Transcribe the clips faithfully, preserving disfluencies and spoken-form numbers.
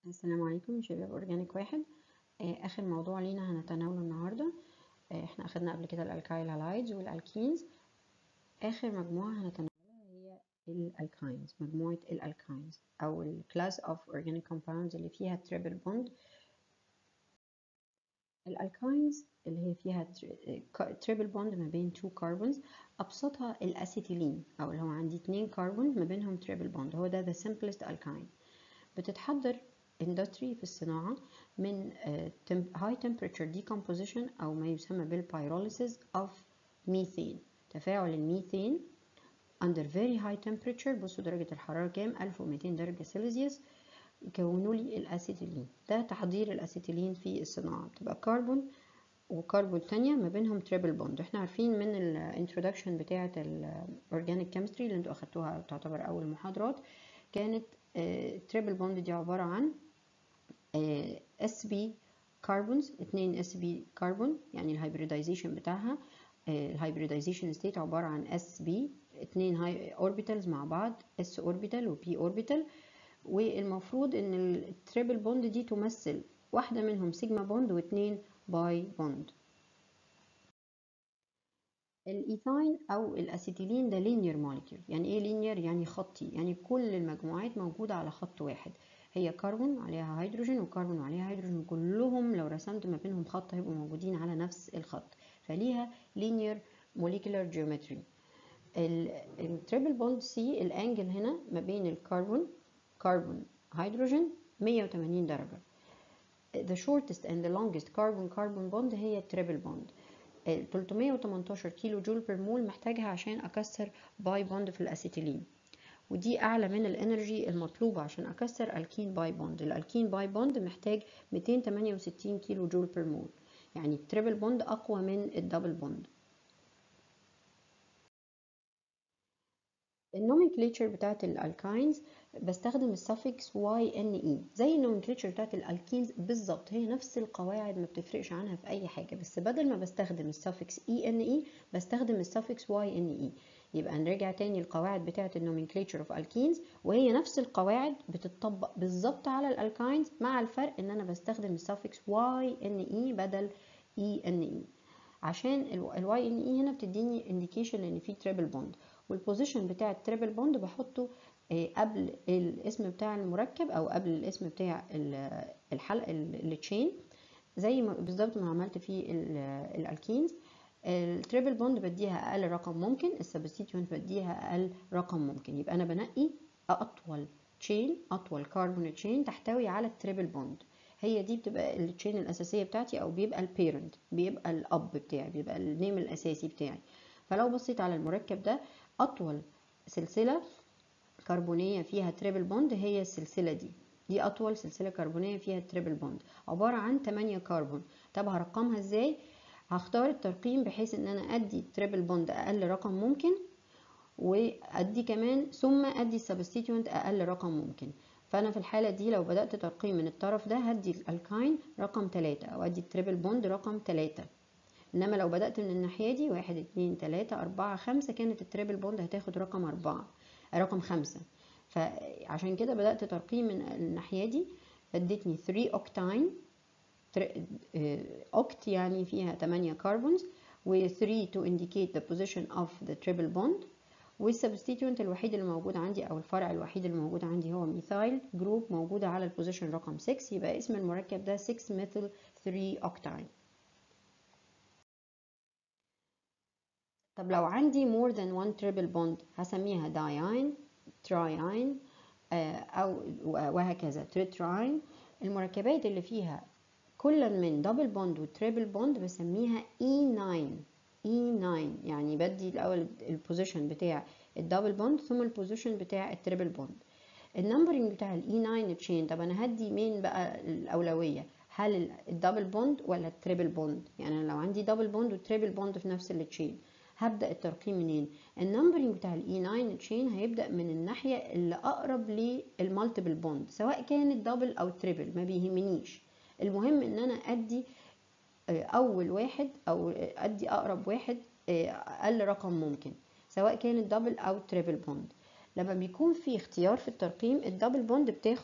السلام عليكم شباب اورجانيك واحد. آه، اخر موضوع لينا هنتناوله النهارده. آه، احنا اخدنا قبل كده الالكايل هالايدز والالكينز. اخر مجموعه هنتناولها هي الالكاينز، مجموعه الالكاينز او الكلاس اوف اورجانيك كومباوندز اللي فيها تريبل بوند. الالكاينز اللي هي فيها تريبل بوند ما بين تو كربونز، ابسطها الاسيتيلين او اللي هو عندي اتنين كربون ما بينهم تريبل بوند، هو ده the simplest alkyne. بتتحضر اندستري في الصناعة من uh, high temperature decomposition أو ما يسمى بالبيروليسيس of methane. تفاعل الميثين under very high temperature، بصوا درجة الحرارة كام، ألف ومئتين درجة سيلسيوس، يكونوا لي الأسيتيلين. ده تحضير الأسيتيلين في الصناعة، بتبقى كربون وكربون تانية ما بينهم تريبل بوند. احنا عارفين من الانترودكشن بتاعة الاورجانيك كيمستري اللي انتوا اخدتوها تعتبر أول محاضرات، كانت تريبل بوند دي عبارة عن اس بي كربونز، اتنين اس بي كربون، يعني الهايبريدايزيشن بتاعها الهايبريدايزيشن ستيت عبارة عن اس بي، اتنين هاي اوربيتالز مع بعض، اس اوربيتال وبي اوربيتال. والمفروض ان التريبل بوند دي تمثل واحدة منهم سيجما بوند واتنين باي بوند. الايثاين او الاسيتيلين ده لينير موليكيول. يعني ايه لينير؟ يعني خطي، يعني كل المجموعات موجوده على خط واحد، هي كربون عليها هيدروجين وكربون عليها هيدروجين، كلهم لو رسمت ما بينهم خط هيبقوا موجودين على نفس الخط، فليها لينير موليكيولار جيومتري. التريبل بوند سي الانجل هنا ما بين الكربون كربون هيدروجين مية وتمانين درجه. the shortest and the longest carbon carbon bond هي التريبل بوند. تلتمية وتمنتاشر كيلو جول بير مول محتاجها عشان اكسر باي بوند في الاسيتيلين، ودي اعلى من الانرجي المطلوبه عشان اكسر الكين باي بوند. الالكين باي بوند محتاج مئتين وتمانية وستين كيلو جول بير مول، يعني التريبل بوند اقوى من الدبل بوند. النومنكليتشر بتاعت الالكاينز بستخدم السفكس واي ان اي زي النومنكليتشر بتاعت الالكينز بالظبط، هي نفس القواعد ما بتفرقش عنها في اي حاجه، بس بدل ما بستخدم السفكس اي ان اي بستخدم السفكس واي ان اي. يبقى نرجع تاني القواعد بتاعت النومنكليتشر اوف الكينز، وهي نفس القواعد بتطبق بالظبط على الالكاينز، مع الفرق ان انا بستخدم السفكس واي ان اي بدل اي ان اي، عشان الواي ان اي هنا بتديني انديكيشن ان في تريبل بوند، والبوزيشن بتاع التريبل بوند بحطه قبل الاسم بتاع المركب او قبل الاسم بتاع الحلقه التشين، زي ما بالظبط ما عملت في الالكينز. التريبل بوند بديها اقل رقم ممكن، السبستيتيوينت بديها اقل رقم ممكن، يبقى انا بنقي اطول تشين، اطول كربون تشين تحتوي على التريبل بوند، هي دي بتبقى التشين الاساسيه بتاعتي، او بيبقى البيرنت، بيبقى الاب بتاعي، بيبقى النيم الاساسي بتاعي. فلو بصيت على المركب ده، اطول سلسله كربونيه فيها تريبل بوند هي السلسله دي، دي اطول سلسله كربونيه فيها تريبل بوند، عباره عن تمانية كربون. طب هرقمها ازاي؟ هختار الترقيم بحيث ان انا ادي تريبل بوند اقل رقم ممكن، وادي كمان ثم ادي السبستيتيوينت اقل رقم ممكن. فانا في الحاله دي لو بدات ترقيم من الطرف ده هدي الالكاين رقم تلاتة او ادي التريبل بوند رقم تلاتة، انما لو بدات من الناحيه دي واحد اتنين تلاتة اربعة خمسة كانت التريبل بوند هتاخد رقم اربعة رقم خمسة. فعشان كده بدات ترقيم من الناحيه دي، فادتني تلاتة اوكتاين، اوكت يعني فيها تمانية كربونز، و three to indicate the position of the triple bond، والسبستيتيوينت الوحيد اللي موجود عندي او الفرع الوحيد اللي موجود عندي هو ميثايل جروب موجوده على البوزيشن رقم ستة، يبقى اسم المركب ده ستة ميثيل تلاتة اوكتاين. طب لو عندي more than one triple bond هسميها دايين، ترايين، او وهكذا تريتراين. المركبات اللي فيها كل من دبل بوند وتريبل بوند بسميها اي تسعة، اي تسعة يعني بدي الاول البوزيشن بتاع الدبل بوند ثم البوزيشن بتاع التريبل بوند. النمبرنج بتاع الاي تسعة تشين، طب انا هدي مين بقى الاولويه، هل الدبل بوند ولا التريبل بوند؟ يعني لو عندي دبل بوند وتريبل بوند في نفس التشين هبدا الترقيم منين؟ النمبرنج بتاع الاي تسعة تشين هيبدا من الناحيه اللي اقرب للمالتيبل بوند، سواء كانت دبل او تريبل ما بيهمنيش، المهم ان انا ادي اول واحد او ادي اقرب واحد اقل رقم ممكن، سواء كانت دبل او تريبل بوند. لما بيكون في اختيار في الترقيم، الدبل بوند بتاخد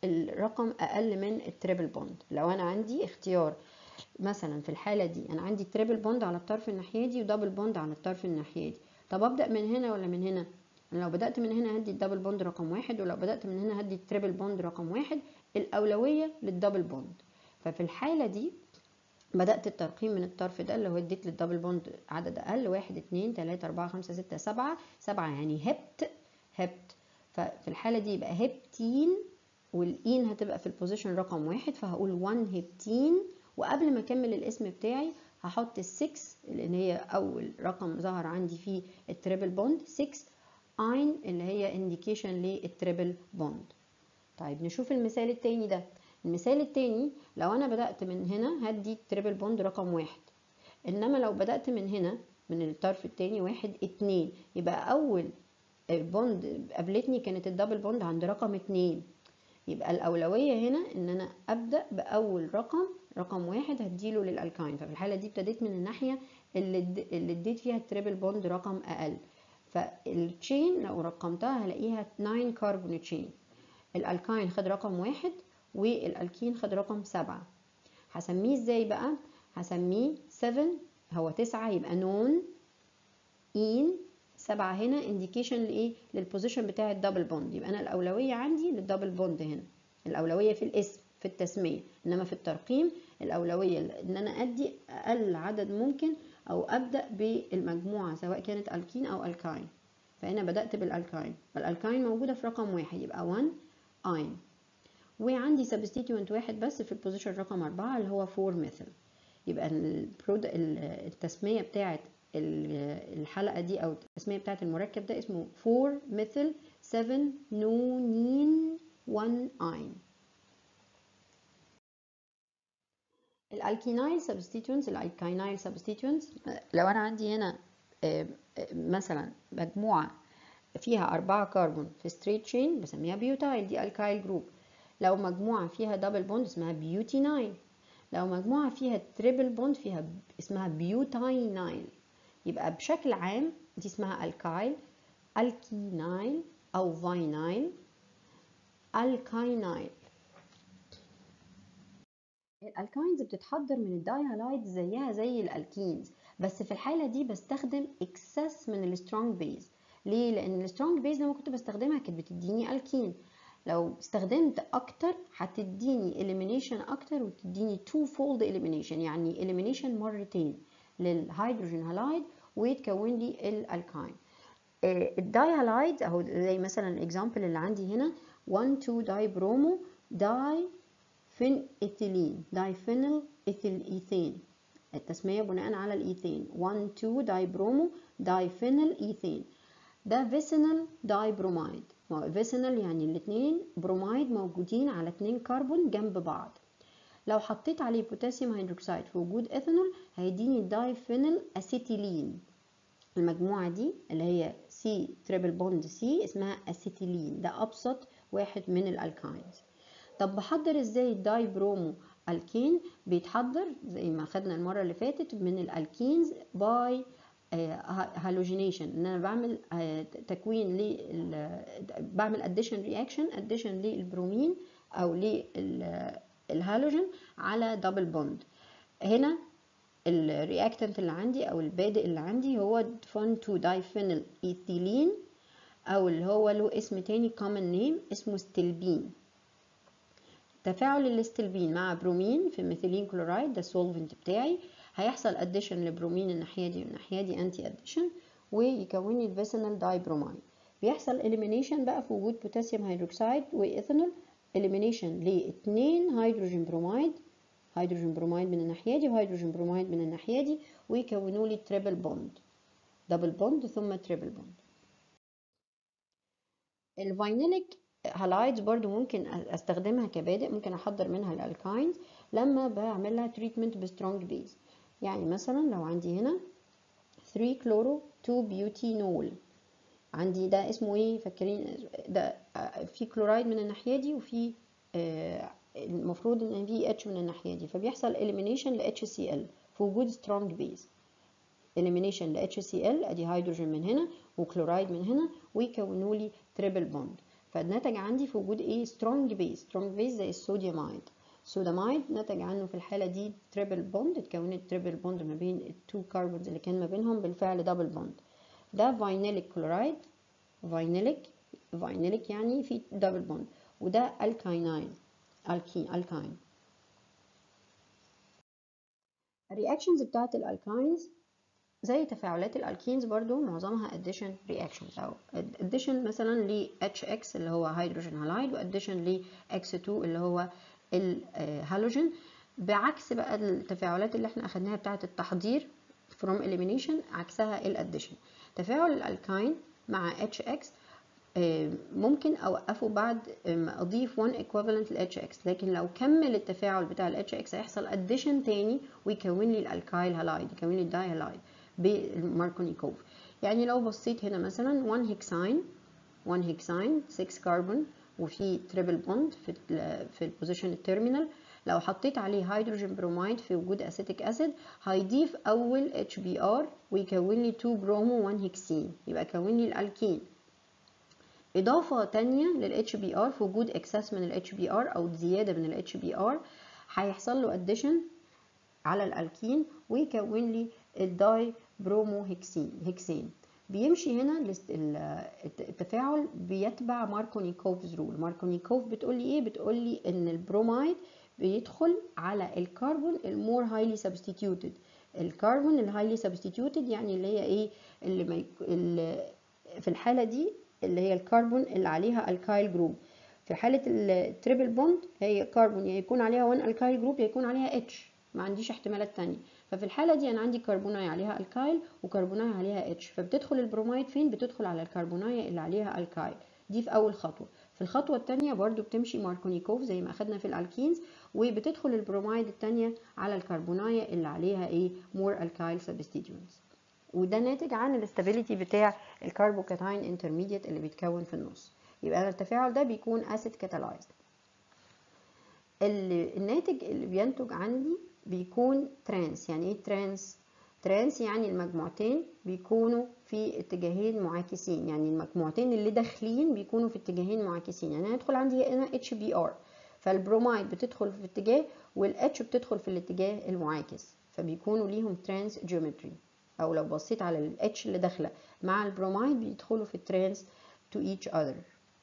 الرقم اقل من التريبل بوند. لو انا عندي اختيار مثلا في الحاله دي انا عندي تريبل بوند على الطرف الناحيه دي ودبل بوند على الطرف الناحيه دي، طب ابدا من هنا ولا من هنا؟ لو بدات من هنا هدي الدبل بوند رقم واحد، ولو بدات من هنا هدي التريبل بوند رقم واحد. الاولويه للدبل بوند. ففي الحاله دي بدأت الترقيم من الطرف ده اللي هو اديت للدبل بوند عدد اقل، واحد اتنين تلاتة اربعة خمسة ستة سبعة، سبعة يعني هبت هبت. ففي الحالة دي يبقى هبتين، والاين هتبقى في البوزيشن رقم واحد، فهقول واحد هبتين، وقبل ما اكمل الاسم بتاعي هحط السكس اللي هي اول رقم ظهر عندي فيه التريبل بوند، ستة اين اللي هي انديكيشن للتريبل بوند. طيب نشوف المثال التاني ده. المثال التاني لو انا بدأت من هنا هدي تريبل بوند رقم واحد، انما لو بدأت من هنا من الطرف التاني واحد اتنين، يبقى اول بوند قابلتني كانت الدبل بوند عند رقم اتنين، يبقى الاولوية هنا ان انا ابدأ باول رقم رقم واحد هديله للالكاين. ففي الحالة دي ابتديت من الناحية اللي اللي اديت فيها التريبل بوند رقم اقل. فالتشين لو رقمتها هلاقيها تسعة كاربون تشين، الالكاين خد رقم واحد والالكين خد رقم سبعة. هسميه ازاي بقى؟ هسميه سبعة، هو تسعة يبقى نون ان، سبعة هنا انديكيشن لايه؟ للبوزيشن بتاع الدبل بوند. يبقى انا الاولويه عندي للدبل بوند هنا، الاولويه في الاسم في التسميه، انما في الترقيم الاولويه ان انا ادي اقل عدد ممكن او ابدا بالمجموعه سواء كانت الكين او الكاين. فهنا بدات بالالكاين، فالالكاين موجوده في رقم واحد يبقى واحد اين، وعندي سبستيتيوينت واحد بس في البوزيشن رقم أربعة اللي هو فور ميثل. يبقى التسمية بتاعت الحلقة دي أو التسمية بتاعت المركب ده اسمه فور ميثل سبعة نونين واحد اين. الالكينايل سبستيتيوينتس الالكينايل سبستيتيوينتس لو أنا عندي هنا مثلا مجموعة فيها أربعة كربون في ستريت تشين بسميها بيوتايل، دي الكايل جروب. لو مجموعة فيها دبل بوند اسمها بيوتينايل. لو مجموعة فيها تريبل بوند فيها اسمها بيوتاينايل. يبقى بشكل عام دي اسمها الكايل، الكينايل أو فاينايل، الكاينايل. الالكاينز بتتحضر من الدايهالايد زيها زي الالكينز، بس في الحالة دي بستخدم اكسس من السترونج بيز. ليه؟ لأن السترونج بيز لما كنت بستخدمها كانت بتديني الكين، لو استخدمت اكتر هتديني elimination اكتر وتديني two fold elimination، يعني elimination مرتين للهيدروجين هالايد ويتكون لي الالكاين. الدايهالايد اهو زي مثلا الاكزامبل اللي عندي هنا واحد اتنين داي برومو داي فين ايثيلين، داي فينيل ايثيل ايثين، التسميه بناء على الايثين، واحد اتنين داي برومو داي فينيل ايثين. ده فيسينال داي برومايد، فيسينال يعني الاثنين برومايد موجودين على اتنين كربون جنب بعض. لو حطيت عليه بوتاسيوم هيدروكسيد في وجود ايثانول هيديني داي فينيل اسيتيلين. المجموعه دي اللي هي سي تريبل بوند سي اسمها اسيتيلين، ده ابسط واحد من الالكاينز. طب بحضر ازاي الداي برومو الكين؟ بيتحضر زي ما خدنا المره اللي فاتت من الالكينز باي هالوجينيشن، ان انا بعمل تكوين ل بعمل اديشن رياكشن اديشن للبرومين او للهالوجين على دبل بوند. هنا الرياكتنت اللي عندي او البادئ اللي عندي هو فون تو دايفينيل ايثيلين، او اللي هو له اسم تاني common name اسمه ستيلبين. تفاعل الاستلبين مع برومين في ميثيلين كلورايد ده السولفنت بتاعي، هيحصل اديشن لبرومين الناحيه دي والناحيه دي انتي اديشن ويكون لي الفيسينال داي برومايد. بيحصل اليمينيشن بقى في وجود بوتاسيوم هيدروكسيد وايثانول، اليمينيشن لاثنين هيدروجين برومايد، هيدروجين برومايد من الناحيه دي وهيدروجين برومايد من الناحيه دي، ويكونوا لي تريبل بوند، دبل بوند ثم تريبل بوند. الفاينيليك هالايدز برضو ممكن استخدمها كبادئ، ممكن احضر منها الالكاينز لما بعملها تريتمنت بسترونج بيز. يعني مثلا لو عندي هنا ثلاثة كلورو اتنين بيوتينول، عندي ده اسمه ايه فاكرين؟ ده في كلورايد من الناحيه دي وفي آه المفروض ان في اتش من الناحيه دي، فبيحصل elimination ل اتش سي ال في وجود سترونج بيز. elimination ل اتش سي ال ادي هيدروجين من هنا وكلورايد من هنا ويكونوا لي تريبل بوند. فالناتج عندي في وجود ايه؟ سترونج بيز. سترونج بيز زي الصوديومايد. الصودامايد نتج عنه في الحاله دي تريبل بوند، اتكونت تريبل بوند ما بين التو كاربونز اللي كان ما بينهم بالفعل دبل بوند. ده فاينيليك كلورايد، فاينيليك فاينيليك يعني في دبل بوند، وده الكايناين، الكين الكاين. الرياكشنز بتاعت الالكاينز زي تفاعلات الالكينز برضو معظمها addition reactions، او addition مثلا ل إتش إكس اللي هو هيدروجين هالايد، وaddition ل إكس تو اللي هو الهالوجين، بعكس بقى التفاعلات اللي احنا اخدناها بتاعه التحضير from elimination، عكسها الاديشن. تفاعل الالكاين مع إتش إكس ممكن اوقفه بعد ما اضيف واحد equivalent ل إتش إكس، لكن لو كمل التفاعل بتاع ال إتش إكس هيحصل addition تاني ويكون لي الالكايل هالايد، يكون لي الداي هالايد بالماركونيكوف. يعني لو بصيت هنا مثلا واحد هيكساين، واحد هيكساين ستة كربون وفي تريبل بوند في ال في البوزيشن التيرمينال، لو حطيت عليه هيدروجين بروميد في وجود اسيتيك اسيد هيضيف اول اتش بي ار ويكون لي اتنين برومو واحد هيكسين، يبقى كون لي الالكين. اضافه ثانيه لل إتش بي آر في وجود اكسس من ال إتش بي آر او زياده من ال إتش بي آر، هيحصل له اديشن على الالكين ويكون لي الداي برومو هيكسين هيكسين. بيمشي هنا التفاعل بيتبع ماركونيكوفز رول. ماركونيكوف بتقول لي ايه؟ بتقول لي ان البروميد بيدخل على الكربون المور هايلي سبستيتيوتد. الكربون الهايلي سبستيتيوتد يعني اللي هي ايه؟ اللي, ما يك... اللي في الحاله دي اللي هي الكربون اللي عليها الكايل جروب. في حاله التريبل بوند هي كربون يا يكون عليها واحد الكايل جروب يا يكون عليها اتش، ما عنديش احتمالات تانية. ففي الحالة دي أنا عندي كربوناية عليها الكايل وكربوناية عليها اتش، فبتدخل البروميد فين؟ بتدخل على الكربوناية اللي عليها الكايل. دي في أول خطوة. في الخطوة التانية برضو بتمشي ماركونيكوف زي ما أخدنا في الألكينز، وبتدخل البروميد التانية على الكربوناية اللي عليها إيه؟ مور الكايل سبستيتيوتس. وده ناتج عن الاستابيليتي بتاع الكربوكاتاين انترميديت اللي بيتكون في النص. يبقى التفاعل ده بيكون اسيد كاتالايزد. الناتج اللي بينتج عندي بيكون ترانس. يعني ايه ترانس؟ ترانس يعني المجموعتين بيكونوا في اتجاهين معاكسين، يعني المجموعتين اللي داخلين بيكونوا في اتجاهين معاكسين. يعني هيدخل عندي هنا اتش بي ار، فالبروميد بتدخل في اتجاه والاتش بتدخل في الاتجاه المعاكس، فبيكونوا ليهم ترانس جيومتري. او لو بصيت على الاتش اللي داخله مع البروميد بيدخلوا في الترانس to each other.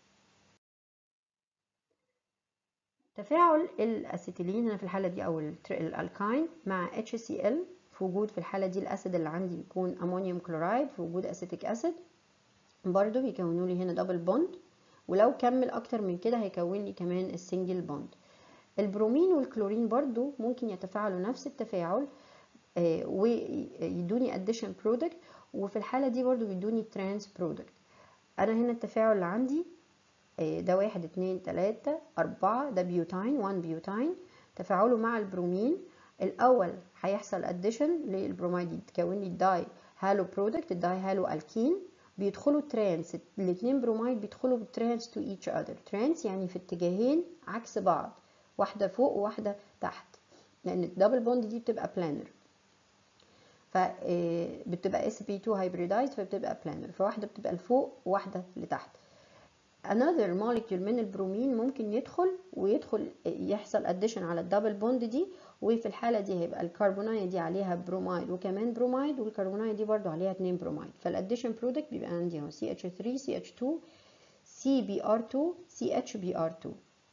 تفاعل الاسيتيلين هنا في الحاله دي او الالكاين مع اتش سي ال، في وجود في الحاله دي الاسيد اللي عندي بيكون امونيوم كلورايد في وجود اسيتيك اسيد، برضو بيكونوا لي هنا دبل بوند، ولو كمل اكتر من كده هيكون لي كمان السنجل بوند. البرومين والكلورين برضو ممكن يتفاعلوا نفس التفاعل آه ويدوني اديشن برودكت، وفي الحاله دي برضو بيدوني ترانس برودكت. انا هنا التفاعل اللي عندي ده واحد اتنين تلاتة اربعة، ده بيوتاين واحد بيوتاين. تفاعله مع البرومين الاول هيحصل اديشن للبروميد يتكون لي الداي هالو برودكت، الداي هالو الكين. بيدخلوا ترانس، الاثنين بروميد بيدخلوا بالترانس تو ايتش اذر. ترانس يعني في اتجاهين عكس بعض، واحده فوق وواحده تحت، لان الدبل بوند دي بتبقى بلانر، فبتبقى اس بي اتنين هايبريدايز فبتبقى بلانر، فواحده بتبقى لفوق وواحده لتحت. another molecule من البرومين ممكن يدخل ويدخل يحصل addition على الدبل بوند دي، وفي الحالة دي هيبقى الكربوناية دي عليها بروميد وكمان بروميد، والكربوناية دي برضو عليها اتنين بروميد، فالاديشن برودكت بيبقى عندي اهو سي اتش ثري سي اتش تو سي بي ار تو سي اتش بي ار تو.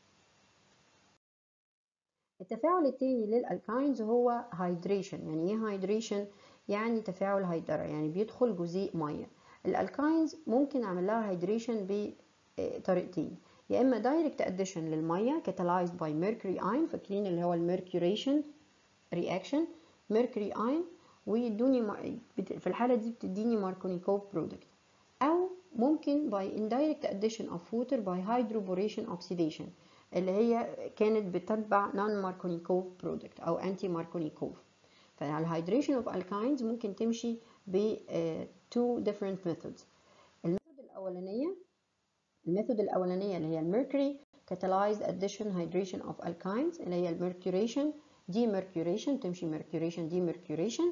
التفاعل التاني للالكاينز هو هيدريشن. يعني ايه هيدريشن؟ يعني تفاعل هيدرة، يعني بيدخل جزيء ميه. الالكاينز ممكن اعمل لها هيدريشن بطريقتين، يا اما دايركت اديشن للميه catalyzed by mercury ion، فاكرين اللي هو الميركوريشن رياكشن mercury ion، ويدوني في الحاله دي بتديني ماركونيكوف برودكت. او ممكن by indirect addition of water by hydroboration oxidation اللي هي كانت بتتبع non markovnikov product او anti markovnikov. فالهيدريشن اوف alkynes ممكن تمشي ب uh, two different methods. الميثود الاولانيه الميثود الاولانيه اللي هي الميركوري catalyzed addition hydration of alkynes اللي هي الميركوريشن دي ميركوريشن، تمشي ميركوريشن دي ميركوريشن.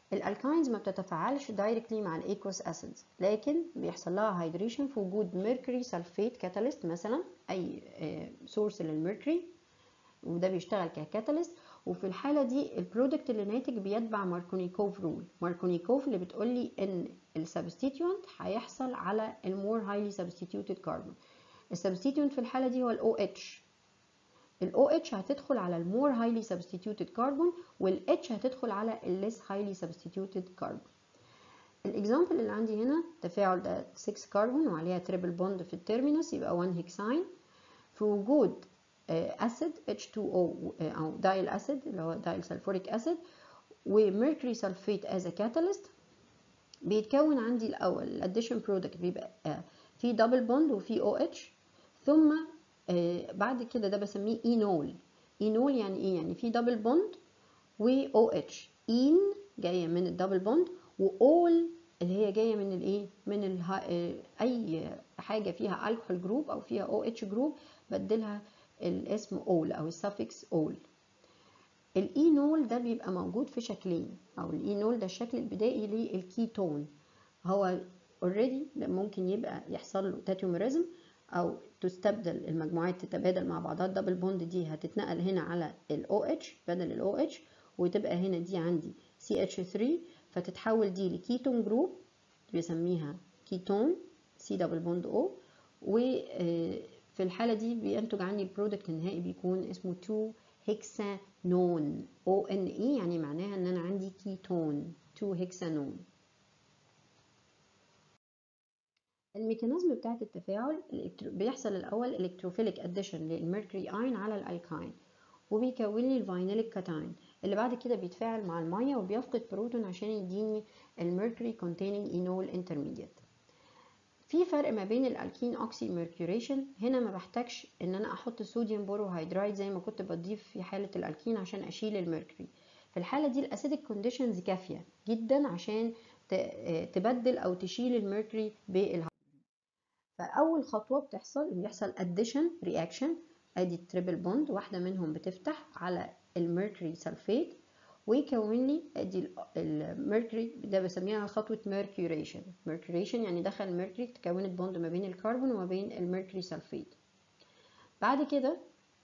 الالكاينز ما بتتفاعلش دايركتلي مع الايكوس اسيدز، لكن بيحصل لها هيدريشن في وجود ميركوري سلفيت كاتاليست مثلا، اي سورس للميركوري، وده بيشتغل ككاتاليست. وفي الحاله دي البرودكت اللي ناتج بيتبع ماركونيكوف رول. ماركونيكوف اللي بتقول لي ان السبستيتيونت هيحصل على المور هايلي سبستيتيوتد كاربون. السبستيتيونت في الحاله دي هو الاو اتش. الاو اتش هتدخل على المور هايلي سبستيتيوتد كاربون، والاتش هتدخل على الليس هايلي سبستيتيوتد كاربون. الاكزامبل اللي عندي هنا تفاعل ده ستة كربون وعليها تريبل بوند في التيرمينس يبقى واحد هيكساين، في وجود اسيد اتش تو او او دايل اسيد اللي هو دايل سلفوريك اسيد وميركوري سلفيت از كاتاليست. بيتكون عندي الاول الاديشن برودكت بيبقى في دبل بوند وفي او اتش، ثم بعد كده ده بسميه اينول. اينول يعني ايه؟ يعني في دبل بوند و او اتش. ان جايه من الدبل بوند، واول اللي هي جايه من الايه؟ من ال اي حاجه فيها الكحول جروب او فيها او اتش جروب بدلها الاسم اول او السفكس اول. الاينول ده بيبقى موجود في شكلين، او الاينول ده الشكل البدائي للكيتون. هو اوريدي ممكن يبقى يحصل له تاتيوميريزم او تستبدل المجموعات تتبادل مع بعضها، الدبل بوند دي هتتنقل هنا على الاو اتش بدل الاو اتش، وتبقى هنا دي عندي سي اتش ثري، فتتحول دي لكيتون جروب بيسميها كيتون سي دبل بوند او. وفي الحاله دي بينتج عندي البرودكت النهائي بيكون اسمه اتنين هيكسانون. او ان اي يعني معناها ان انا عندي كيتون اتنين هيكسانون. الميكانيزم بتاعت التفاعل بيحصل الاول الكتروفيليك اديشن للميركوري اين على الالكاين، وبيكون لي الفاينيليك كاتاين اللي بعد كده بيتفاعل مع الميه وبيفقد بروتون عشان يديني الميركوري كونتيننج اينول انترميديت. في فرق ما بين الالكين اوكسي ميركوريشن، هنا ما بحتاجش ان انا احط صوديوم بوروهيدرايد زي ما كنت بضيف في حاله الالكين عشان اشيل الميركوري. في الحاله دي الاسيدك كونديشنز كافيه جدا عشان تبدل او تشيل الميركوري بالهيدروجين. فاول خطوه بتحصل بيحصل اديشن رياكشن، ادي التريبل بوند واحده منهم بتفتح على الميركوري سلفيت ويكون لي ادي الميركوري، ده بسميها خطوه ميركوريشن. ميركوريشن يعني دخل الميركوري، تكونت بوند ما بين الكربون وما بين الميركوري سلفيت. بعد كده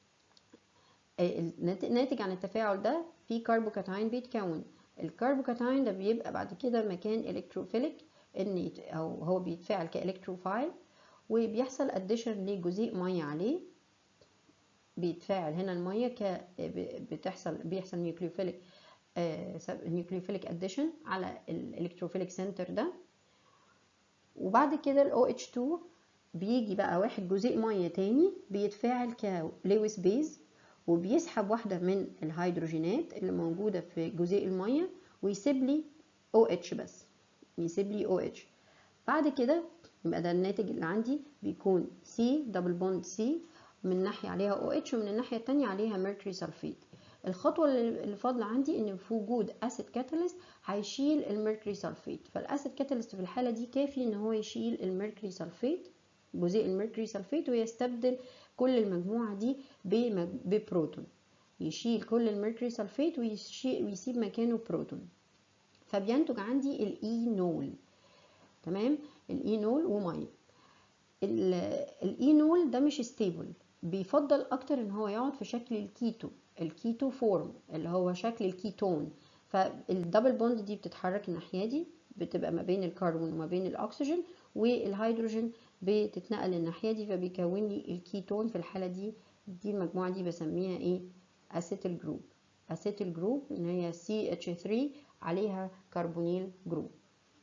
الناتج عن التفاعل ده في كربوكاتاين بيتكون. الكربوكاتاين ده بيبقى بعد كده مكان الكتروفيليك، ان او هو بيتفاعل كالكتروفايل، وبيحصل اديشن لجزيء ميه عليه، بيتفاعل هنا الميه ك بتحصل بيحصل نيوكليوفيليك نيوكليوفيليك اديشن على الالكتروفيليك سنتر ده. وبعد كده ال او اتش اتنين بيجي بقى واحد جزيء ميه تاني بيتفاعل كلويس بيز، وبيسحب واحده من الهيدروجينات اللي موجوده في جزيء الميه ويسيب لي او اتش بس، يسيب لي او اتش. بعد كده يبقى ده الناتج اللي عندي بيكون سي دبل بوند سي، من ناحيه عليها او اتش ومن الناحيه الثانيه عليها ميركوري سلفيت. الخطوه اللي فاضله عندي ان في وجود اسيد كاتاليست هيشيل الميركوري سلفيت. فالاسيد كاتاليست في الحاله دي كافي ان هو يشيل الميركوري سلفيت، جزيء الميركوري سلفيت، ويستبدل كل المجموعه دي ببروتون، يشيل كل الميركوري سلفيت ويسيب مكانه بروتون، فبينتج عندي الاينول. تمام، الاينول وميه. الاينول ده مش ستيبل، بيفضل اكتر ان هو يقعد في شكل الكيتو، الكيتو فورم اللي هو شكل الكيتون. فالدبل بوند دي بتتحرك الناحيه دي، بتبقى ما بين الكربون وما بين الاكسجين، والهيدروجين بتتنقل الناحيه دي، فبيكون لي الكيتون. في الحاله دي دي المجموعه دي بسميها ايه؟ اسيتيل جروب. اسيتيل جروب ان هي سي اتش ثري عليها كربونيل جروب.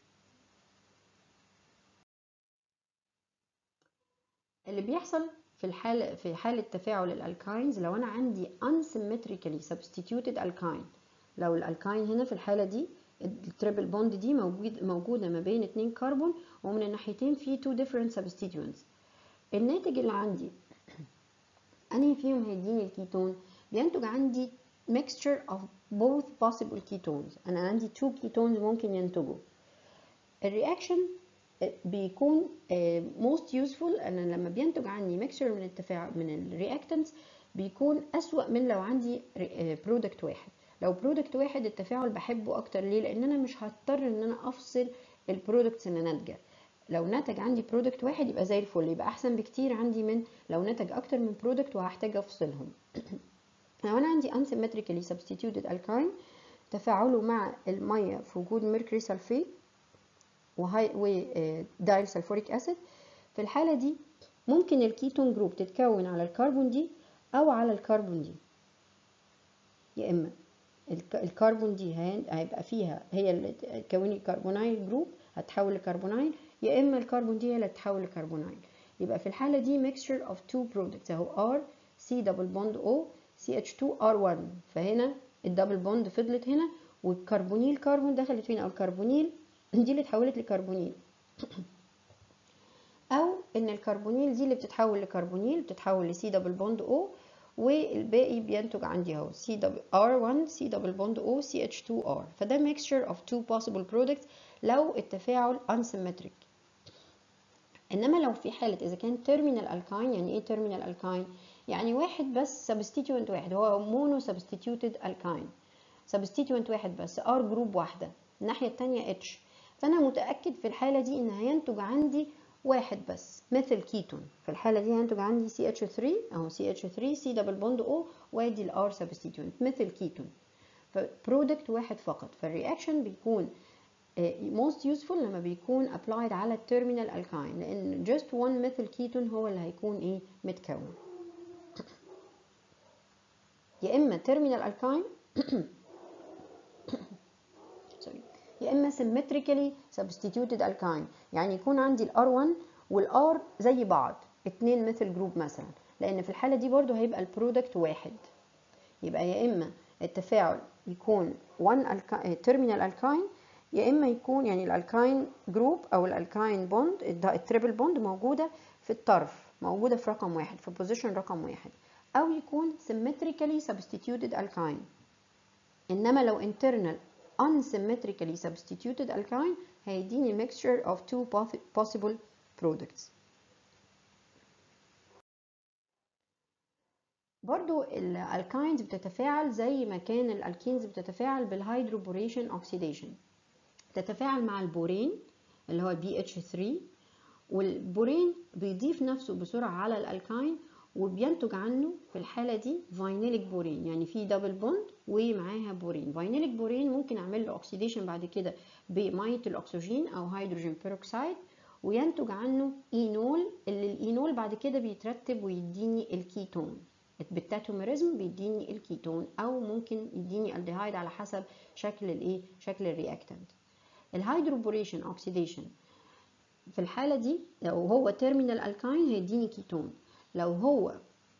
اللي بيحصل في الحالة في حالة تفاعل الالكاينز، لو انا عندي unsymmetrically substituted alkyne، لو الالكاين هنا في الحالة دي التريبل بوند دي موجود موجودة ما بين اتنين كربون ومن الناحيتين في two different substituents، الناتج اللي عندي انهي فيهم هيديني الكيتون؟ بينتج عندي mixture of both possible ketones. انا عندي two ketones ممكن ينتجوا. الرياكشن بيكون most useful انا لما بينتج عني mixture من التفاعل من الرياكتنتس، بيكون اسوأ من لو عندي برودكت واحد. لو برودكت واحد التفاعل بحبه اكتر. ليه؟ لان انا مش هضطر ان انا افصل البرودكتس اللي ناتجه. لو نتج عندي برودكت واحد يبقى زي الفل، يبقى احسن بكتير عندي من لو نتج اكتر من برودكت وهحتاج افصلهم. لو انا عندي unsymmetrically substituted alkyne تفاعله مع الميه في وجود ميركوري سلفيت وهاي ودايل سلفوريك اسيد، في الحاله دي ممكن الكيتون جروب تتكون على الكربون دي او على الكربون دي. يا اما الكربون دي هيبقى فيها هي اللي تكوني كربونايل جروب هتحول لكربونايل، يا اما الكربون دي هي اللي تحول لكربونايل. يبقى في الحاله دي mixture of two products اهو R C double bond O C H two R one. فهنا الدبل بوند فضلت هنا والكربونيل كربون دخلت فين، او الكربونيل دي اللي اتحولت لكربونيل، او ان الكربونيل دي اللي بتتحول لكربونيل بتتحول لسي دبل بوند او، والباقي بينتج عندي اهو سي دبل ار واحد سي دبل بوند او سي اتش تو ار. فده mixture of two possible products لو التفاعل unsymmetric. انما لو في حاله اذا كان terminal alkyne، يعني ايه terminal alkyne؟ يعني واحد بس substituent واحد، هو mono substituted alkyne، substituent واحد بس R جروب واحده الناحيه الثانيه H. فانا متاكد في الحاله دي ان هينتج عندي واحد بس مثل كيتون. في الحاله دي هينتج عندي سي اتش ثري اهو سي اتش ثري سي دبل بوند او وادي الار سبستيتيوينت مثل كيتون، فبرودكت واحد فقط. فالرياكشن بيكون most useful لما بيكون applied على التيرمينال alkyne، لان just one methyl ketone هو اللي هيكون ايه متكون. يا اما terminal alkyne سوري يا اما symmetrically substituted alkyne، يعني يكون عندي الار واحد والار زي بعض اتنين مثل جروب مثلا، لان في الحاله دي برضو هيبقى البرودكت واحد. يبقى يا اما التفاعل يكون one terminal alkyne، يا اما يكون يعني الالكاين جروب او الالكاين بوند التريبل بوند موجوده في الطرف، موجوده في رقم واحد في بوزيشن رقم واحد، او يكون symmetrically substituted alkyne. انما لو internal unsymmetrically substituted alkyne هيديني mixture of two possible products. برضو الالكاينز بتتفاعل زي ما كان الالكينز بتتفاعل بالهيدروبوريشن اوكسيديشن. تتفاعل مع البورين اللي هو بي اتش ثري، والبورين بيضيف نفسه بسرعه على الالكاين وبينتج عنه في الحاله دي فاينيليك بورين، يعني في دبل بوند ومعاها بورين. فاينيليك بورين ممكن اعمل له اوكسيديشن بعد كده بميه الاكسجين او هيدروجين بيروكسيد وينتج عنه اينول، اللي الاينول بعد كده بيترتب ويديني الكيتون. بالتاتوميريزم بيديني الكيتون او ممكن يديني الديهايد على حسب شكل الايه شكل الرياكتنت. الهيدروبوريشن اوكسيديشن في الحاله دي لو هو تيرمينال الكاين هيديني كيتون، لو هو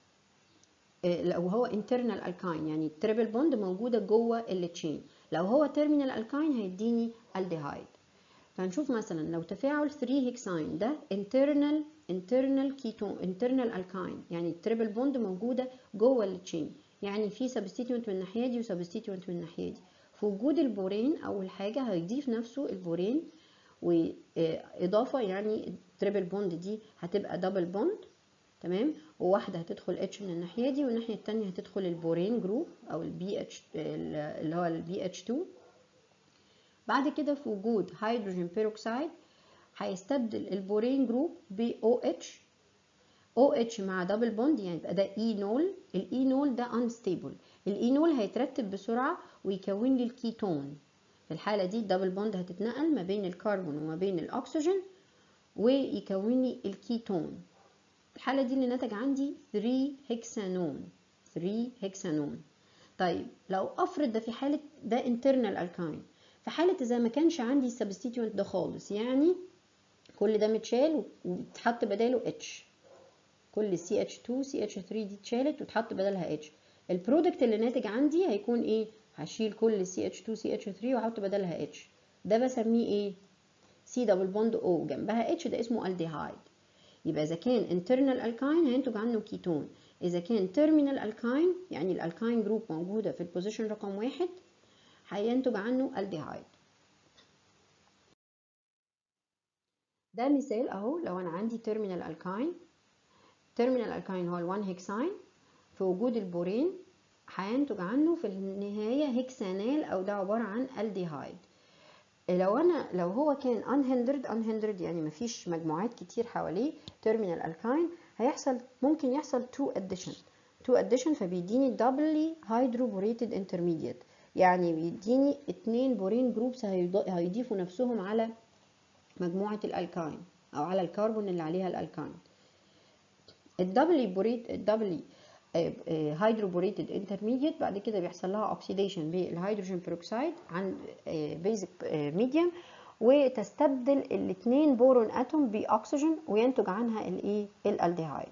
لو هو انترنال الكاين يعني التريبل بوند موجوده جوه التشين، لو هو تيرمينال الكاين هيديني الديهايد. فنشوف مثلا لو تفاعل ثري هيكساين ده انترنال انترنال كيتون انترنال الكاين، يعني التريبل بوند موجوده جوه التشين، يعني في سبستيتيوينت من الناحيه دي وسبستيتيوينت من الناحيه دي. في وجود البورين اول حاجه هيضيف نفسه البورين، واضافه يعني التريبل بوند دي هتبقى دبل بوند تمام، وواحده هتدخل اتش من الناحيه دي والناحيه الثانيه هتدخل البورين جروب او البي اتش اللي هو البي اتش تو. بعد كده في وجود هيدروجين بيروكسيد هيستبدل البورين جروب ب او اتش او اتش مع دبل بوند، يعني يبقى ده اينول. الاينول ده انستيبل، الاينول هيترتب بسرعه ويكون لي الكيتون. في الحاله دي الدبل بوند هتتنقل ما بين الكربون وما بين الاكسجين ويكون لي الكيتون. الحاله دي اللي نتج عندي ثري هيكسانون ثري هيكسانون. طيب لو افرض ده في حاله ده انترنال الكاين، في حاله اذا ما كانش عندي السبستيتيوينت ده خالص، يعني كل ده متشال واتحط بداله اتش، كل سي اتش تو سي اتش ثري دي اتشالت واتحط بدلها اتش، البرودكت اللي ناتج عندي هيكون ايه؟ هشيل كل سي اتش تو سي اتش ثري واحط بدلها اتش، ده بسميه ايه؟ سي دبل بوند او جنبها اتش، ده اسمه الديهايد. يبقى اذا كان internal alkyne هينتج عنه كيتون، اذا كان terminal alkyne يعني الالكاين جروب موجوده في البوزيشن رقم واحد هينتج عنه الديهايد. ده مثال اهو، لو انا عندي terminal alkyne، terminal alkyne هو ال1 هيكساين في وجود البورين هينتج عنه في النهاية هيكسانال او ده عبارة عن الديهايد. لو انا لو هو كان unhindered unhindered يعني مفيش مجموعات كتير حواليه terminal alkyne، هيحصل ممكن يحصل two addition two addition فبيديني doubly hydroborated intermediate، يعني بيديني اتنين بورين جروبس هيضيفوا نفسهم على مجموعة الالكاين او على الكربون اللي عليها الالكاين. الدبلي بوريت الدبلي هيدروبوريتد انترميديت بعد كده بيحصل لها اوكسيديشن بالهيدروجين بيروكسيد عند بيزك ميديوم، وتستبدل الاثنين بورون اتوم باكسجين وينتج عنها الايه الالديهايد.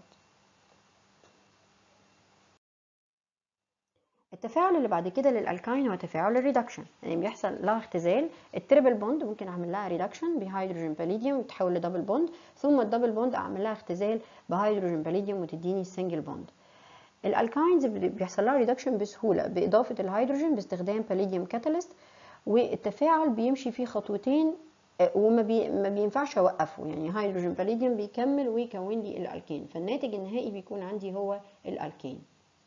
التفاعل اللي بعد كده للالكاين هو تفاعل الريدكشن، يعني بيحصل لها اختزال. التريبل بوند ممكن اعمل لها ريدكشن بهيدروجين باليديوم وتتحول لدبل بوند، ثم الدبل بوند اعمل لها اختزال بهيدروجين باليديوم وتديني السنجل بوند. الالكاينز بيحصل لها ريدكشن بسهوله باضافه الهيدروجين باستخدام باليديوم كاتاليست، والتفاعل بيمشي فيه خطوتين وما بي ما بينفعش اوقفه، يعني هيدروجين باليديوم بيكمل ويكون لي الالكين، فالناتج النهائي بيكون عندي هو الالكين.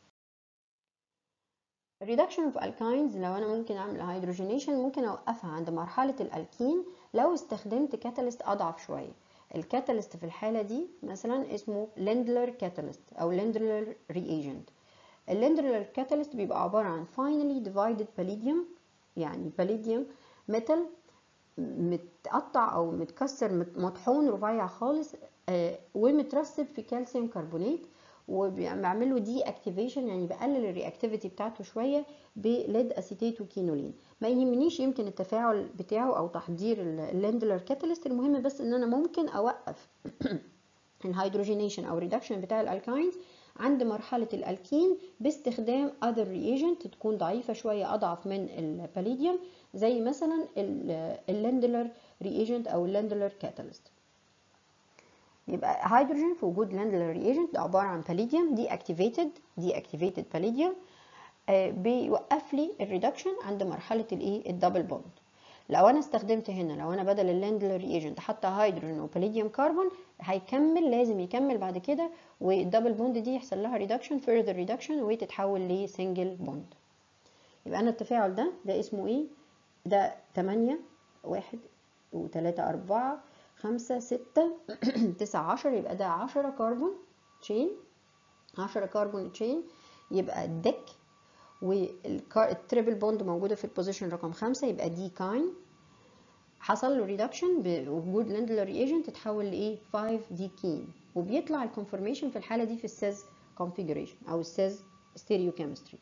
الريدكشن اوف الكاينز لو انا ممكن اعمل هيدروجينيشن ممكن اوقفها عند مرحله الالكين لو استخدمت كاتاليست اضعف شويه. الكاتاليست في الحاله دي مثلا اسمه ليندلر كاتاليست او ليندلر رياجنت. الليندلر كاتاليست بيبقى عباره عن finally divided palladium، يعني palladium metal متقطع او متكسر مطحون رفيع خالص آه ومترسب في كالسيوم كربونات، وبيعمل له دي اكتيفيشن يعني بقلل الرياكتيفيتي بتاعته شويه بليد اسيتيت وكينولين. ما يهمنيش يمكن التفاعل بتاعه او تحضير الليندلر كاتاليست، المهم بس ان انا ممكن اوقف الهيدروجينيشن او ريدكشن بتاع الالكاينز عند مرحله الالكين باستخدام other reagent تكون ضعيفه شويه اضعف من الباليديوم، زي مثلا الليندلر رياجنت او الليندلر كاتاليست. يبقى هيدروجين في وجود ليندلر رياجنت ده عباره عن باليديوم دي اكتيفيتد دي اكتيفيتد باليديوم آه بيوقف لي الريدكشن عند مرحله الايه الدبل بوند. لو انا استخدمت هنا لو انا بدل الليندلر رياجنت حتى هيدروجين وباليديوم كربون هيكمل لازم يكمل بعد كده، والدبل بوند دي يحصل لها ريدكشن فيرذر ريدكشن وتتحول لسنجل بوند. يبقى انا التفاعل ده ده اسمه ايه؟ ده تمانية واحد وتلاتة أربعة خمسة ستة تسعة عشرة، يبقى ده عشرة كربون تشين عشرة كربون تشين، يبقى الديك والتريبل بوند موجوده في البوزيشن رقم خمسة يبقى دي كاين حصل له ريدكشن بوجود ليندلر رياجنت تتحول لايه خمسة دي كين، وبيطلع الكونفورميشن في الحاله دي في السيز كونفيجريشن او السيز ستيريوكيمستري.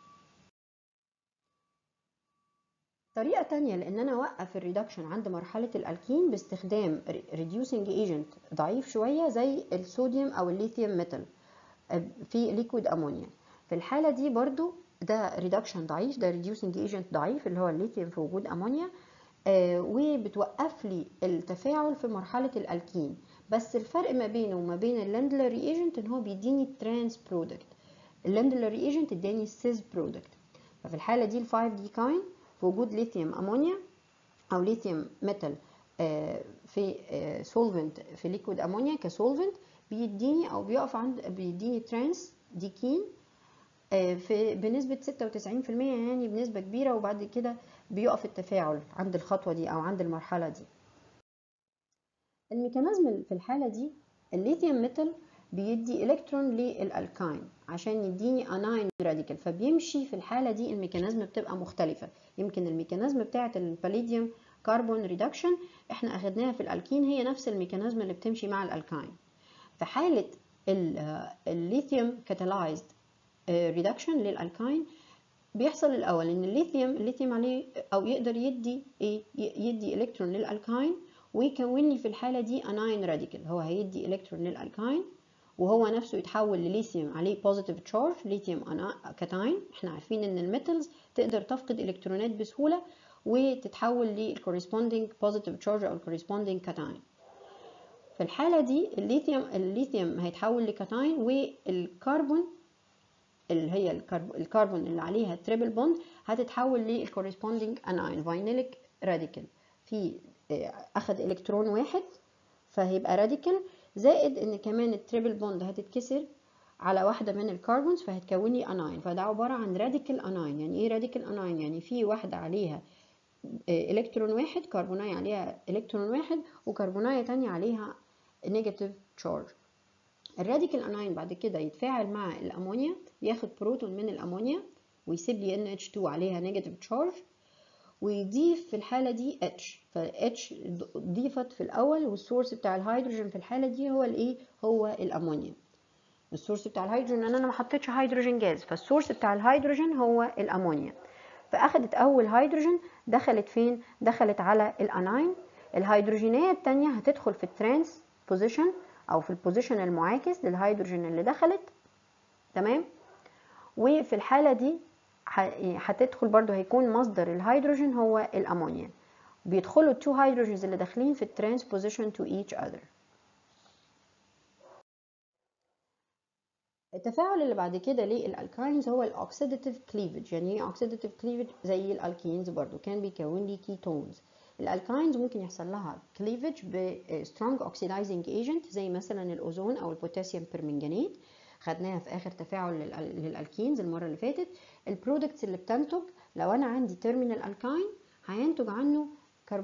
طريقه تانية لان انا اوقف الريدكشن عند مرحله الالكين باستخدام ريديوسنج ايجنت ضعيف شويه زي الصوديوم او الليثيوم ميتال في ليكويد امونيا. في الحاله دي برضو ده ريدكشن ضعيف، ده ريديوسنج ايجنت ضعيف اللي هو الليثيوم في وجود امونيا، آه وبتوقف لي التفاعل في مرحله الالكين. بس الفرق ما بينه وما بين الليندلر رياجنت ان هو بيديني ترانس برودكت، الليندلر رياجنت اداني السيز برودكت. ففي الحاله دي ال خمسة دي كاين في وجود ليثيوم امونيا او ليثيوم ميتال آه في آه سولفنت في ليكويد امونيا كسولفنت بيديني او بيقف عند بيديني ترانس ديكين في بنسبة ستة وتسعين في المية، يعني بنسبة كبيرة، وبعد كده بيقف التفاعل عند الخطوة دي او عند المرحلة دي. الميكانيزم في الحالة دي الليثيوم ميتال بيدي الكترون للالكاين عشان يديني اناين راديكال، فبيمشي في الحالة دي الميكانيزم بتبقى مختلفة. يمكن الميكانيزم بتاعة الباليديوم كربون ريدكشن احنا اخدناها في الالكين هي نفس الميكانيزم اللي بتمشي مع الالكاين. في حالة الليثيوم كاتالايزد ريدكشن للالكاين بيحصل الاول ان الليثيوم الليثيوم عليه او يقدر يدي ايه يدي الكترون للالكاين ويكون لي في الحاله دي اناين راديكال، هو هيدي الكترون للالكاين وهو نفسه يتحول لليثيوم عليه بوزيتيف تشارج ليثيوم كاتاين. احنا عارفين ان الميتالز تقدر تفقد الكترونات بسهوله وتتحول للكورسبوندينج بوزيتيف تشارج او الكورسبوندينج كاتاين. في الحاله دي الليثيوم الليثيوم هيتحول لكاتاين والكربون اللي هي الكربون اللي عليها تريبل بوند هتتحول للكورسبوندينج اناين فاينيليك راديكال، في اخد الكترون واحد فهيبقى راديكال، زائد ان كمان التريبل بوند هتتكسر على واحدة من الكربونز فهتكون لي اناين، فده عبارة عن راديكال اناين. يعني ايه راديكال اناين؟ يعني في واحدة عليها الكترون واحد، كربوناية عليها الكترون واحد، وكربوناية تانية عليها نيجاتيف تشارج. الراديكال اناين بعد كده يتفاعل مع الامونيا، ياخد بروتون من الامونيا ويسيب لي ان اتش اتنين عليها نيجاتيف تشارج، ويضيف في الحالة دي H. ف H ضيفت في الأول، والسورس بتاع الهيدروجين في الحالة دي هو الإيه؟ هو الأمونيا. السورس بتاع الهيدروجين أنا ما حطيتش هيدروجين جاز، فالسورس بتاع الهيدروجين هو الأمونيا. فأخدت أول هيدروجين دخلت فين؟ دخلت على الأناين. الهيدروجينية التانية هتدخل في الترانس بوزيشن أو في البوزيشن المعاكس للهيدروجين اللي دخلت، تمام؟ وفي الحالة دي هتدخل برضو، هيكون مصدر الهيدروجين هو الأمونيا. بيدخلوا التو هيدروجينز اللي داخلين في الترانسبوزيشن تو each other. التفاعل اللي بعد كده للالكاينز هو الاوكسيداتيف كليفج. يعني ايه اوكسيداتيف كليفج؟ زي الالكينز برضو كان بيكون لي كيتونز. الالكاينز ممكن يحصل لها كليفج بسترونج اوكسيدايزنج ايجنت زي مثلا الاوزون او البوتاسيوم بيرمنجانيت، خدناها في اخر تفاعل للالكينز المره اللي فاتت. البرودكتس اللي بتنتج، لو انا عندي تيرمينال الكاين هينتج عنه كرب...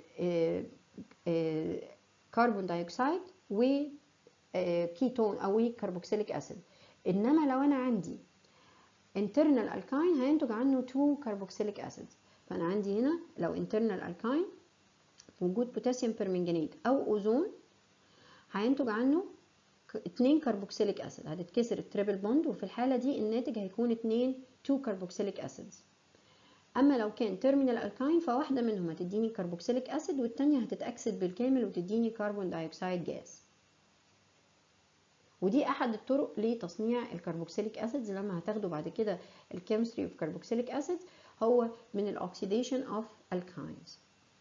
كربون دايوكسيد وكيتون او كربوكسيليك اسيد. انما لو انا عندي internal alkyne هينتج عنه اتنين كربوكسيليك اسيدز. فانا عندي هنا لو internal alkyne في وجود بوتاسيوم بيرمنجانيت او اوزون هينتج عنه اتنين كربوكسيليك اسيد، هتتكسر التريبل بوند، وفي الحاله دي الناتج هيكون اتنين اتنين كربوكسيليك اسيدز. اما لو كان تيرمينال الكاين فواحده منهم هتديني كربوكسيليك اسيد والتانيه هتتاكسد بالكامل وتديني كربون دايوكسيد جاز. ودي احد الطرق لتصنيع الكربوكسيليك اسيدز. لما هتاخدوا بعد كده الكيمستري اوف كربوكسيليك اسيدز هو من الاكسيديشن اوف الكاينز.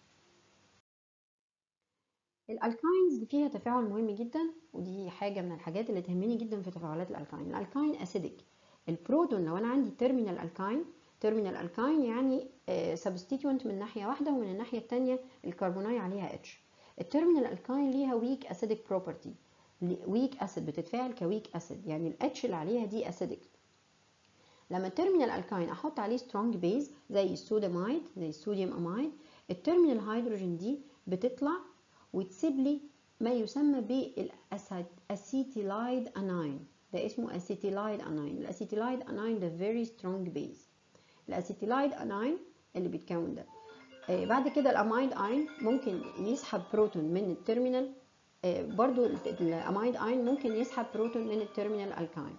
الالكاينز فيها تفاعل مهم جدا، ودي حاجه من الحاجات اللي تهمني جدا في تفاعلات الالكاين. الالكاين اسيدك. البروتون لو انا عندي تيرمينال الكاين، تيرمينال الكاين يعني سبستيتيوينت من ناحيه واحده ومن الناحيه الثانيه الكربونايه عليها اتش. التيرمينال الكاين ليها ويك اسيدك بروبرتي، ويك اسيد، بتتفاعل كويك اسيد، يعني الاتش اللي عليها دي اسيدك. لما التيرمينال الكاين احط عليه سترونج بيز زي السودامايد، زي الصوديوم امايد، التيرمينال هيدروجين دي بتطلع وتسيب لي ما يسمى بالاسيتيلايد اناين. ده اسمه اسيتيلايد اناين. الاسيتيلايد اناين ده very strong base. الاسيتيلايد اناين اللي بيتكون ده آه بعد كده الامايد اين ممكن يسحب بروتون من التيرمينال، آه برضو الامايد اين ممكن يسحب بروتون من التيرمينال الكاين.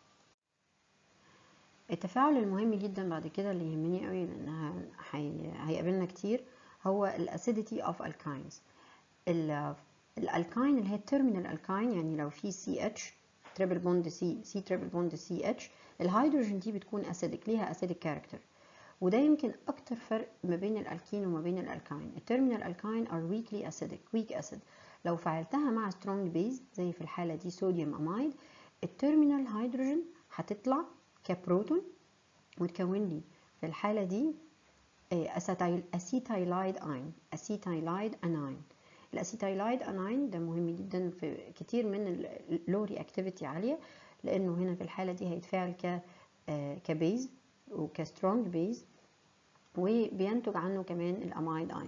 التفاعل المهم جدا بعد كده اللي يهمني قوي لانها هيقابلنا كتير هو الاسيديتي اوف الكاينز. الالكاين اللي هي التيرمينال الكاين، يعني لو في سي اتش تريبل بوند سي سي تريبل بوند سي اتش، الهيدروجين دي بتكون اسيدك، ليها اسيدك كاركتر. وده يمكن اكتر فرق ما بين الالكين وما بين الالكاين. التيرمينال الكاين ار ويكلي اسيدك، ويك اسيد. لو فعلتها مع سترونج بيز زي في الحاله دي صوديوم امايد، التيرمينال هيدروجين هتطلع كبروتون وتكون لي في الحاله دي اسيتايلايد اين، اسيتايلايد اناين. الاسيتايلايد اناين ده مهم جدا في كتير من اللو رياكتيفيتي عاليه، لانه هنا في الحاله دي هيتفاعل ك كبيز وكسترونج بيز، وبينتج عنه كمان الامايد اين.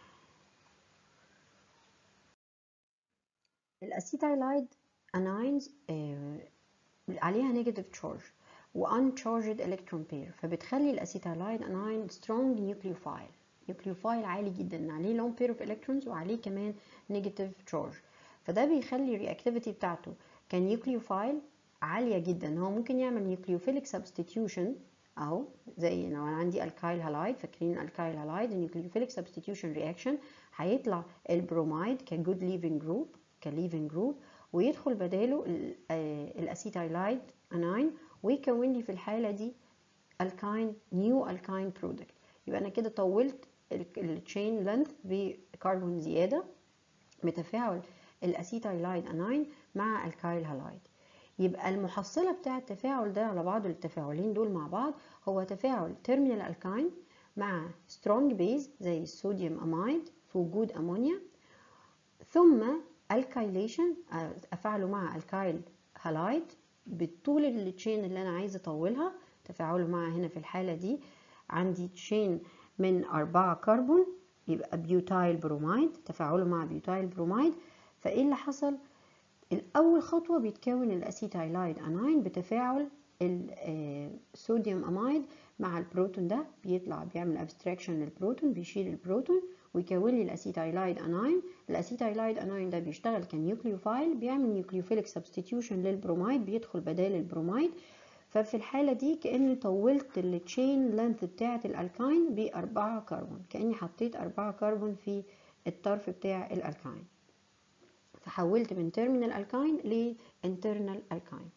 الاسيتايلايد اناينز عليها نيجاتيف تشارج وانشارجد الكترون بير، فبتخلي الاسيتايلايد اناين سترونج نيوكليوفايل، نيوكليوفايل عالي جدا، عليه لون بير اوف الكترونز وعليه كمان نيجاتيف تشارج. فده بيخلي الرياكتيفيتي بتاعته كنيوكليوفايل عاليه جدا. هو ممكن يعمل نيوكليوفيليك سبستيتيوشن اهو، زي لو انا عندي الكايل هالايد، فاكرين الكايل هالايد النيوكليوفيليك سبستيتيوشن رياكشن، هيطلع البرومايد كجود ليفنج جروب، كليفنج جروب، ويدخل بداله الاسيتايلايد اناين ويكون لي في الحاله دي الكاين، نيو الكاين برودكت. يبقى انا كده طولت التشين لينث بكربون زياده بتفاعل الاسيتايلايد اناين مع الكايل هالايد. يبقى المحصله بتاع التفاعل ده على بعض التفاعلين دول مع بعض هو تفاعل تيرمينال الكاين مع سترونج بيز زي الصوديوم امايد في وجود امونيا، ثم الكايليشن افعله مع الكايل هالايد بالطول التشين اللي انا عايزه اطولها. تفاعله مع هنا في الحاله دي عندي تشين من أربعة كربون، يبقى بيوتايل بروميد، تفاعله مع بيوتايل بروميد. فايه اللي حصل؟ الاول خطوه بيتكون الاسيتايلايد اناين بتفاعل الصوديوم امايد مع البروتون، ده بيطلع بيعمل ابستراكشن للبروتون، بيشيل البروتون ويكون لي الاسيتايلايد اناين. الاسيتايلايد اناين ده بيشتغل كنيوكليوفايل، بيعمل نيوكليوفيليك سبستيتيوشن للبروميد، بيدخل بدال البروميد. ففي الحاله دي كاني طولت التشين لينث بتاعه الالكاين بأربعة كربون، كاني حطيت أربعة كربون في الطرف بتاع الالكاين، فحولت من terminal alkyne ل internal alkyne.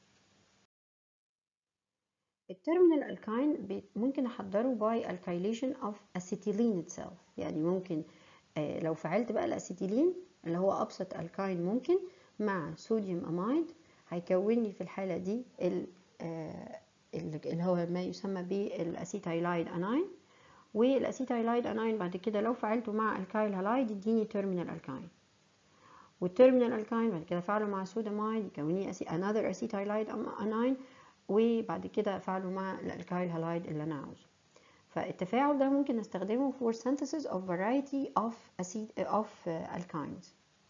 التيرمينال الكاين ممكن احضره by alkylation of acetylene itself، يعني ممكن آه لو فعلت بقى الاسيتيلين اللي هو ابسط الكاين ممكن مع صوديوم امايد، هيكون لي في الحاله دي آه اللي هو ما يسمى بالاسيتايلايد اناين. والاسيتايلايد اناين بعد كده لو فعلته مع الكايل هالايد يديني تيرمينال الكاين، والتيرمينال الكاين بعد كده فعله مع السودامايد يكون لي another acetylide anion، وبعد كده فعله مع الالكايل هالايد اللي انا عاوزه. فالتفاعل ده ممكن استخدمه for synthesis of variety of acid of alkynes.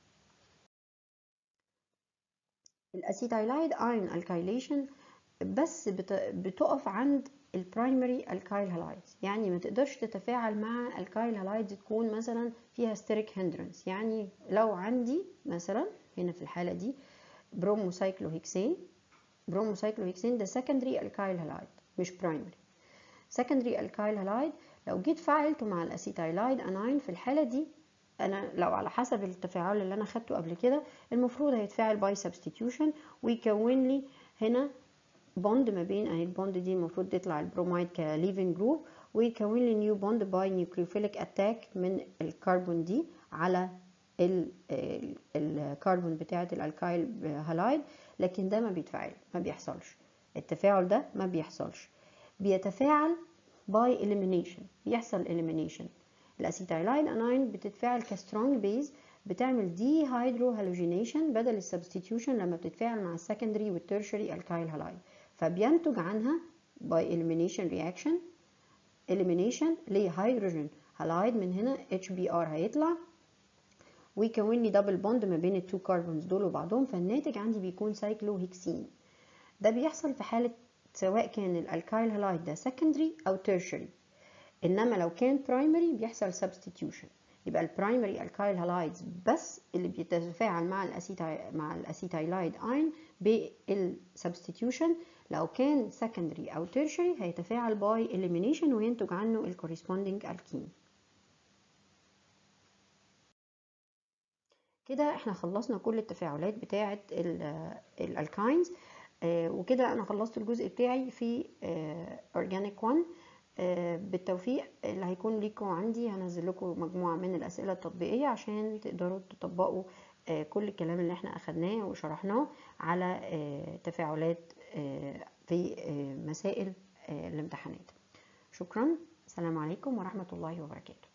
الاسيتايلايد اين alkylation بس بتقف عند البرايمري الكايل هالايدز، يعني ما تقدرش تتفاعل مع الكايل هالايدز تكون مثلا فيها ستيريك هندرنس. يعني لو عندي مثلا هنا في الحاله دي بروموسايكلوهكسين، بروموسايكلوهكسين ده secondary الكايل هالايد مش primary. secondary الكايل هالايد لو جيت فعلته مع الاسيتايلايد اناين في الحاله دي، انا لو على حسب التفاعل اللي انا خدته قبل كده المفروض هيتفاعل باي سبستيتيوشن ويكون لي هنا بوند ما بين اهي البوند دي المفروض تطلع البروميد كليفنج جروب، ويكون لي نيو بوند باي نيوكليوفيليك اتاك من الكربون دي على الكربون بتاعه الالكايل هالايد. لكن ده ما بيتفاعل، ما بيحصلش التفاعل ده، ما بيحصلش. بيتفاعل باي elimination، بيحصل elimination. الاسيتايلايد اناين بتتفاعل كسترونج بيز، بتعمل دي هيدرو هالوجينيشن بدل السبستيتيوشن لما بتتفاعل مع السكندري والتيرشري الكايل هالايد، فبينتج عنها باي elimination reaction elimination لهيدروجين هالايد. من هنا اتش بي ار هيطلع ويكون لي دبل بوند ما بين التو كاربونز دول وبعضهم، فالناتج عندي بيكون سايكلوهكسين. ده بيحصل في حالة سواء كان الالكايل هالايد ده سكندري او تيرشري، انما لو كان برايمري بيحصل سبستيتيوشن. يبقى البرايمري الكايل هالايدز بس اللي بيتفاعل مع الاسيتاي مع الاسيتايلايد اين بالسبستيتيوشن. لو كان سكندري او تيرشري هيتفاعل باي elimination وينتج عنه الكوريسبوندينج الكين. كده احنا خلصنا كل التفاعلات بتاعه الالكاينز، آه وكده انا خلصت الجزء بتاعي في اورجانيك آه واحد. آه بالتوفيق. اللي هيكون ليكم عندي هنزل لكم مجموعه من الاسئله التطبيقيه عشان تقدروا تطبقوا آه كل الكلام اللي احنا اخدناه وشرحناه على آه تفاعلات آه في آه مسائل آه الامتحانات. شكرا، السلام عليكم ورحمه الله وبركاته.